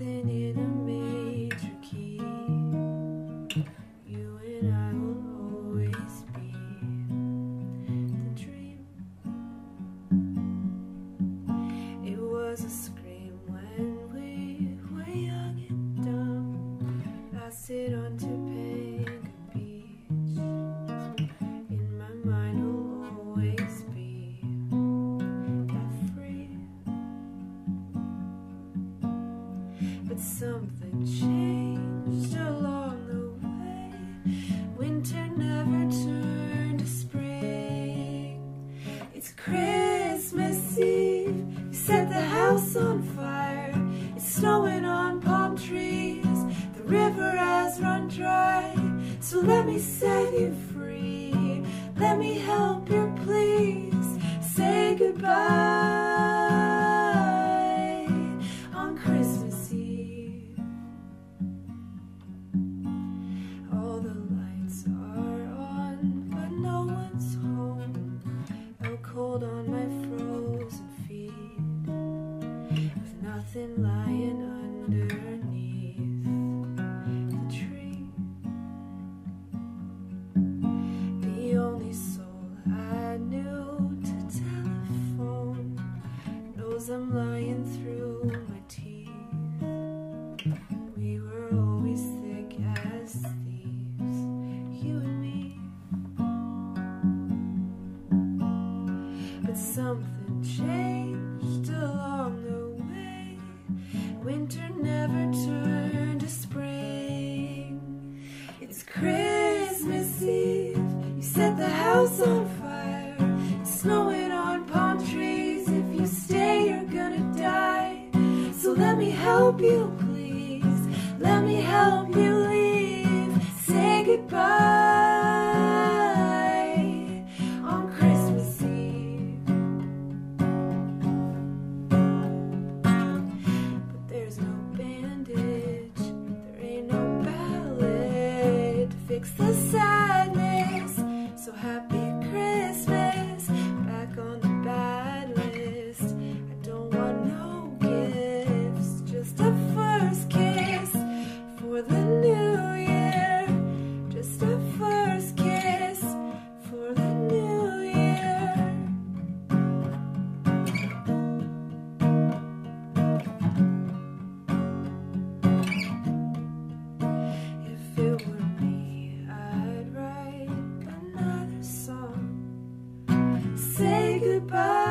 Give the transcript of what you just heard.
something in a major key. You and I will always be the dream. It was a scream when we were young and dumb. I sit on Topanga Beach. In my mind will always be that free. But something changed along the way. Winter never turned to spring. It's Christmas Eve. You set the house on fire. It's snowing on palm trees. The river has run dry. So let me set you free. Let me help you, please. Say goodbye on Christmas Eve. All the lights are on, but no one's home. Out cold on my frozen feet, with nothing lying underneath the tree. The only soul I knew to telephone knows I'm lying through my teeth. We were always thick as thieves, you and me. But something changed along the way. Winter never turned to spring. It's Christmas Eve. You set the house on fire. It's snowing on palm trees. If you stay, you're gonna die. So let me help you, please. Let me help you leave. Say goodbye on Christmas Eve. But there's no bandage, there ain't no ballad to fix the sadness. So happy Christmas, back on the bad list. I don't want no gifts, just a first kiss for the new year. Just a first kiss for the new year. If it were me, I'd write another song. Say goodbye